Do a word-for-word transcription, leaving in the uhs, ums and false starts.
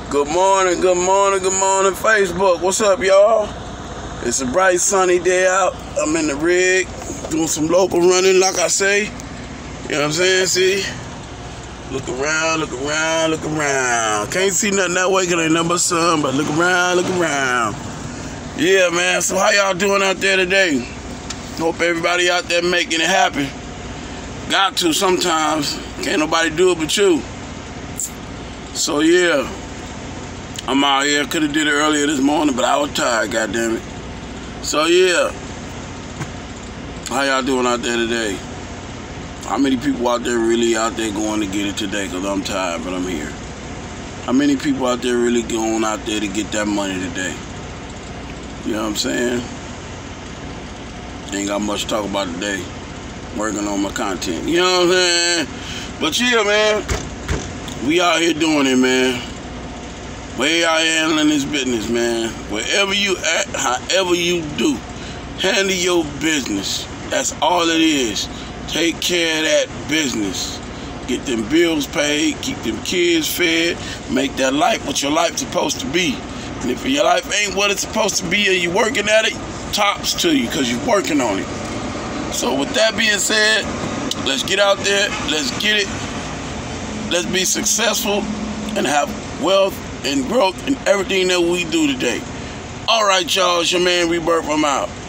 Good morning, good morning, good morning, Facebook. What's up, y'all? It's a bright, sunny day out. I'm in the rig, doing some local running, like I say. You know what I'm saying? See? Look around, look around, look around. Can't see nothing that way because ain't nothing but sun, but look around, look around. Yeah, man. So how y'all doing out there today? Hope everybody out there making it happen. Got to sometimes. Can't nobody do it but you. So, yeah. I'm out here. Could have did it earlier this morning, but I was tired, goddammit. So, yeah. How y'all doing out there today? How many people out there really out there going to get it today? Because I'm tired, but I'm here. How many people out there really going out there to get that money today? You know what I'm saying? Ain't got much to talk about today. Working on my content. You know what I'm saying? But yeah, man. We out here doing it, man. Way out here handling this business, man. Wherever you at, however you do, handle your business. That's all it is. Take care of that business. Get them bills paid. Keep them kids fed. Make that life what your life's supposed to be. And if your life ain't what it's supposed to be and you're working at it, tops to you because you're working on it. So with that being said, let's get out there. Let's get it. Let's be successful and have wealth and growth in everything that we do today. All right, y'all. It's your man, Rebirth. I'm out.